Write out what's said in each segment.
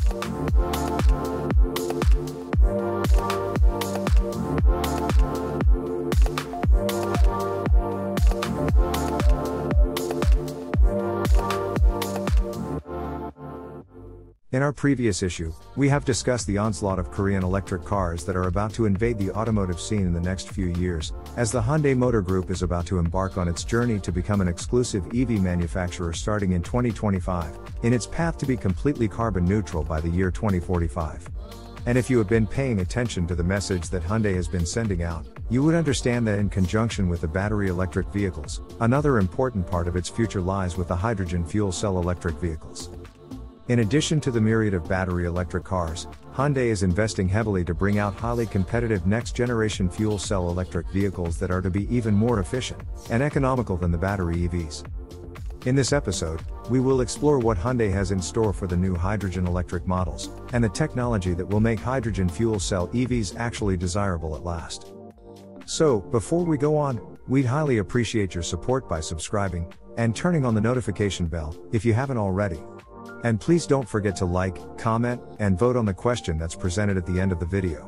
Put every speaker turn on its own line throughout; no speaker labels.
In our previous issue, we have discussed the onslaught of Korean electric cars that are about to invade the automotive scene in the next few years, as the Hyundai Motor Group is about to embark on its journey to become an exclusive EV manufacturer starting in 2025, in its path to be completely carbon neutral by the year 2045. And if you have been paying attention to the message that Hyundai has been sending out, you would understand that in conjunction with the battery electric vehicles, another important part of its future lies with the hydrogen fuel cell electric vehicles. In addition to the myriad of battery electric cars, Hyundai is investing heavily to bring out highly competitive next-generation fuel cell electric vehicles that are to be even more efficient and economical than the battery EVs. In this episode, we will explore what Hyundai has in store for the new hydrogen electric models, and the technology that will make hydrogen fuel cell EVs actually desirable at last. So, before we go on, we'd highly appreciate your support by subscribing and turning on the notification bell if you haven't already. And please don't forget to like, comment, and vote on the question that's presented at the end of the video.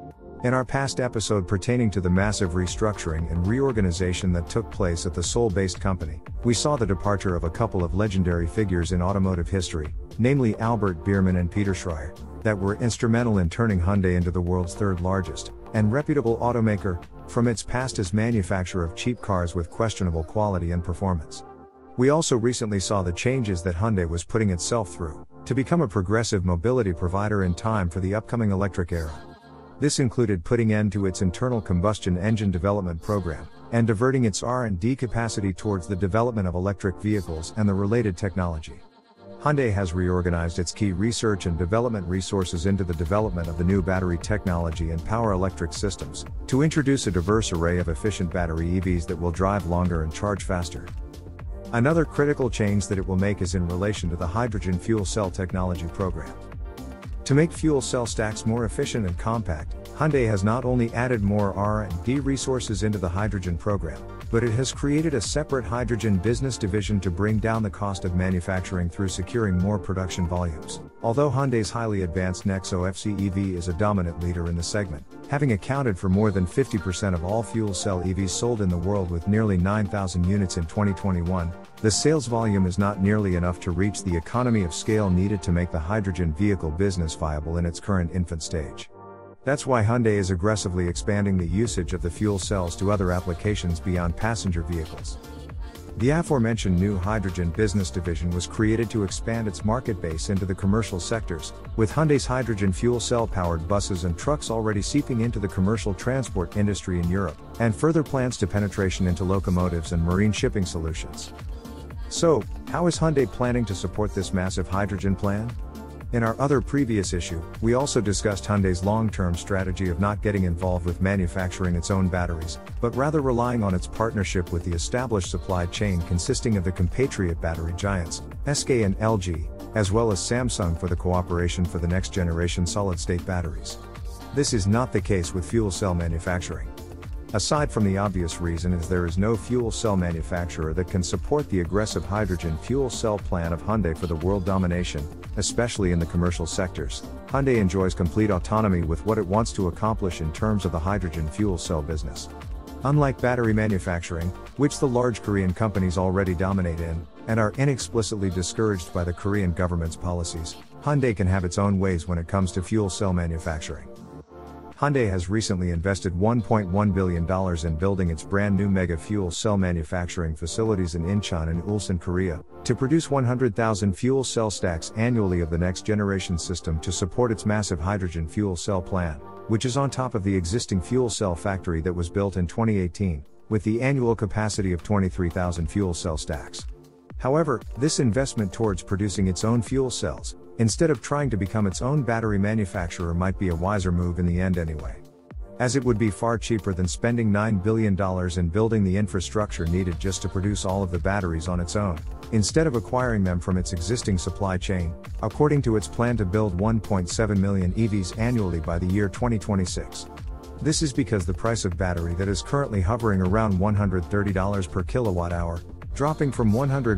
In our past episode pertaining to the massive restructuring and reorganization that took place at the Seoul-based company, we saw the departure of a couple of legendary figures in automotive history, namely Albert Biermann and Peter Schreier, that were instrumental in turning Hyundai into the world's third largest and reputable automaker, from its past as manufacturer of cheap cars with questionable quality and performance. We also recently saw the changes that Hyundai was putting itself through to become a progressive mobility provider in time for the upcoming electric era. This included putting end to its internal combustion engine development program and diverting its R&D capacity towards the development of electric vehicles and the related technology. Hyundai has reorganized its key research and development resources into the development of the new battery technology and power electric systems to introduce a diverse array of efficient battery EVs that will drive longer and charge faster. Another critical change that it will make is in relation to the hydrogen fuel cell technology program. To make fuel cell stacks more efficient and compact, Hyundai has not only added more R&D resources into the hydrogen program, but it has created a separate hydrogen business division to bring down the cost of manufacturing through securing more production volumes. Although Hyundai's highly advanced Nexo FCEV is a dominant leader in the segment, having accounted for more than 50% of all fuel cell EVs sold in the world with nearly 9,000 units in 2021, the sales volume is not nearly enough to reach the economy of scale needed to make the hydrogen vehicle business viable in its current infant stage. That's why Hyundai is aggressively expanding the usage of the fuel cells to other applications beyond passenger vehicles. The aforementioned new hydrogen business division was created to expand its market base into the commercial sectors, with Hyundai's hydrogen fuel cell powered buses and trucks already seeping into the commercial transport industry in Europe, and further plans to penetration into locomotives and marine shipping solutions. So, how is Hyundai planning to support this massive hydrogen plan? In our other previous issue, we also discussed Hyundai's long-term strategy of not getting involved with manufacturing its own batteries, but rather relying on its partnership with the established supply chain consisting of the compatriot battery giants, SK and LG, as well as Samsung for the cooperation for the next-generation solid-state batteries. This is not the case with fuel cell manufacturing. Aside from the obvious reason is there is no fuel cell manufacturer that can support the aggressive hydrogen fuel cell plan of Hyundai for the world domination, especially in the commercial sectors. Hyundai enjoys complete autonomy with what it wants to accomplish in terms of the hydrogen fuel cell business. Unlike battery manufacturing, which the large Korean companies already dominate in, and are inexplicitly discouraged by the Korean government's policies, Hyundai can have its own ways when it comes to fuel cell manufacturing. Hyundai has recently invested $1.1 billion in building its brand new mega fuel cell manufacturing facilities in Incheon and Ulsan, Korea, to produce 100,000 fuel cell stacks annually of the next generation system to support its massive hydrogen fuel cell plan, which is on top of the existing fuel cell factory that was built in 2018, with the annual capacity of 23,000 fuel cell stacks. However, this investment towards producing its own fuel cells, instead of trying to become its own battery manufacturer, might be a wiser move in the end anyway. As it would be far cheaper than spending $9 billion in building the infrastructure needed just to produce all of the batteries on its own, instead of acquiring them from its existing supply chain, according to its plan to build 1.7 million EVs annually by the year 2026. This is because the price of battery that is currently hovering around $130 per kilowatt hour, dropping from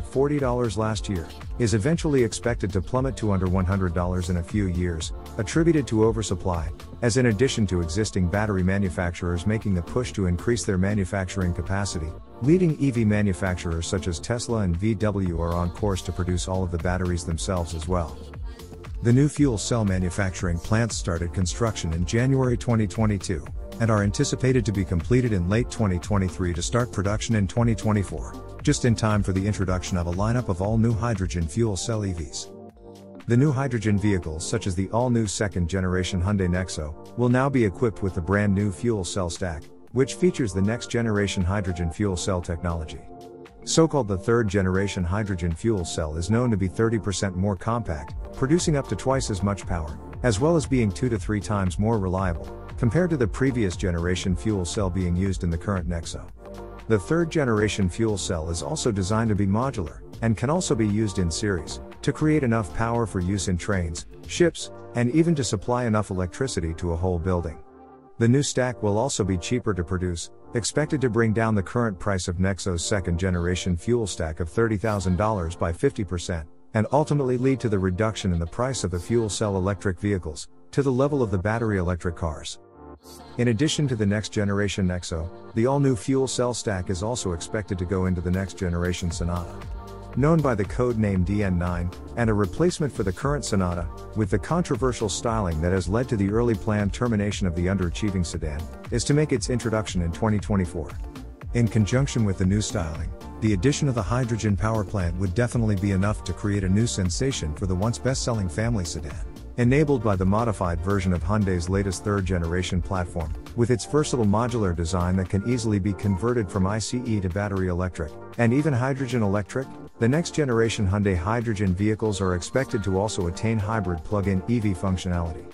$140 last year, is eventually expected to plummet to under $100 in a few years, attributed to oversupply, as in addition to existing battery manufacturers making the push to increase their manufacturing capacity, leading EV manufacturers such as Tesla and VW are on course to produce all of the batteries themselves as well. The new fuel cell manufacturing plants started construction in January 2022, and are anticipated to be completed in late 2023 to start production in 2024, just in time for the introduction of a lineup of all-new hydrogen fuel cell EVs. The new hydrogen vehicles, such as the all-new second-generation Hyundai Nexo, will now be equipped with the brand-new fuel cell stack, which features the next-generation hydrogen fuel cell technology. So-called the third-generation hydrogen fuel cell is known to be 30% more compact, producing up to twice as much power, as well as being 2 to 3 times more reliable, compared to the previous generation fuel cell being used in the current Nexo. The third-generation fuel cell is also designed to be modular, and can also be used in series, to create enough power for use in trains, ships, and even to supply enough electricity to a whole building. The new stack will also be cheaper to produce, expected to bring down the current price of Nexo's second-generation fuel stack of $30,000 by 50%, and ultimately lead to the reduction in the price of the fuel cell electric vehicles, to the level of the battery electric cars. In addition to the next-generation Nexo, the all-new fuel cell stack is also expected to go into the next-generation Sonata, known by the code name DN9, and a replacement for the current Sonata, with the controversial styling that has led to the early planned termination of the underachieving sedan, is to make its introduction in 2024. In conjunction with the new styling, the addition of the hydrogen power plant would definitely be enough to create a new sensation for the once best-selling family sedan, enabled by the modified version of Hyundai's latest third-generation platform, with its versatile modular design that can easily be converted from ICE to battery electric, and even hydrogen electric. The next-generation Hyundai hydrogen vehicles are expected to also attain hybrid plug-in EV functionality.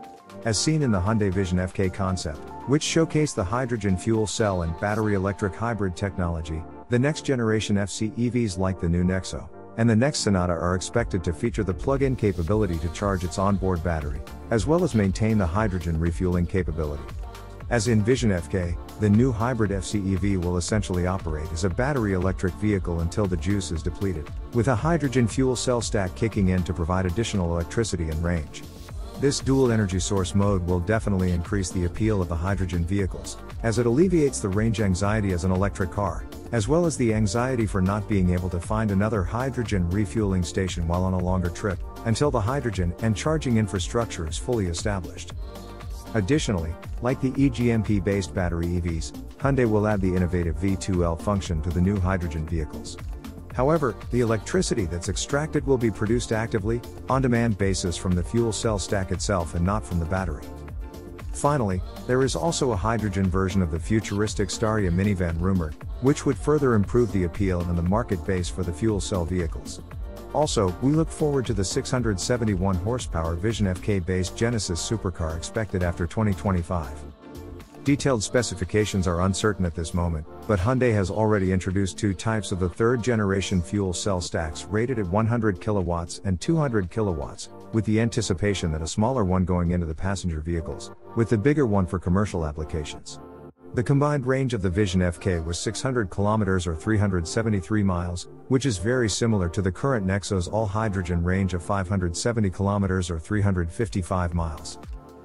As seen in the Hyundai Vision FK concept, which showcased the hydrogen fuel cell and battery electric hybrid technology, the next-generation FCEVs like the new Nexo and the next Sonata are expected to feature the plug-in capability to charge its onboard battery, as well as maintain the hydrogen refueling capability. As in Vision FK, the new hybrid FCEV will essentially operate as a battery electric vehicle until the juice is depleted, with a hydrogen fuel cell stack kicking in to provide additional electricity and range. This dual energy source mode will definitely increase the appeal of the hydrogen vehicles, as it alleviates the range anxiety as an electric car, as well as the anxiety for not being able to find another hydrogen refueling station while on a longer trip, until the hydrogen and charging infrastructure is fully established. Additionally, like the EGMP-based battery EVs, Hyundai will add the innovative V2L function to the new hydrogen vehicles. However, the electricity that's extracted will be produced actively, on-demand basis from the fuel cell stack itself and not from the battery. Finally, there is also a hydrogen version of the futuristic Staria minivan rumored, which would further improve the appeal and the market base for the fuel cell vehicles. Also, we look forward to the 671 horsepower Vision FK-based Genesis supercar expected after 2025. Detailed specifications are uncertain at this moment, but Hyundai has already introduced 2 types of the third-generation fuel cell stacks rated at 100 kilowatts and 200 kilowatts, with the anticipation that a smaller one going into the passenger vehicles, with the bigger one for commercial applications. The combined range of the Vision FK was 600 kilometers or 373 miles, which is very similar to the current Nexo's all-hydrogen range of 570 kilometers or 355 miles.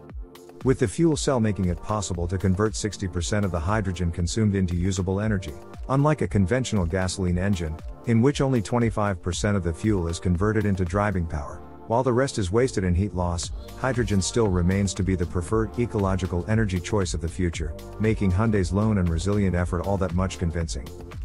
With the fuel cell making it possible to convert 60% of the hydrogen consumed into usable energy, unlike a conventional gasoline engine, in which only 25% of the fuel is converted into driving power, while the rest is wasted in heat loss, hydrogen still remains to be the preferred ecological energy choice of the future, making Hyundai's lone and resilient effort all that much convincing.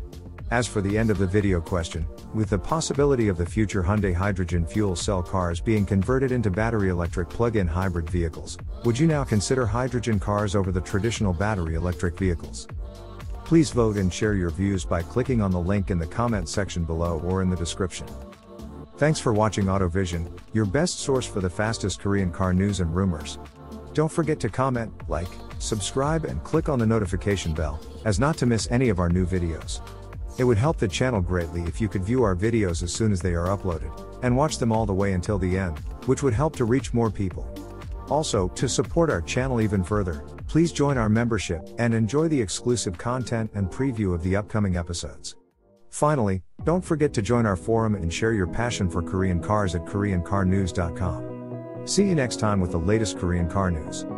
As for the end of the video question, with the possibility of the future Hyundai hydrogen fuel cell cars being converted into battery electric plug-in hybrid vehicles, would you now consider hydrogen cars over the traditional battery electric vehicles? Please vote and share your views by clicking on the link in the comment section below or in the description. Thanks for watching AutoVision, your best source for the fastest Korean car news and rumors. Don't forget to comment, like, subscribe and click on the notification bell, as not to miss any of our new videos. It would help the channel greatly if you could view our videos as soon as they are uploaded, and watch them all the way until the end, which would help to reach more people. Also, to support our channel even further, please join our membership and enjoy the exclusive content and preview of the upcoming episodes. Finally, don't forget to join our forum and share your passion for Korean cars at KoreanCarNews.com. See you next time with the latest Korean car news.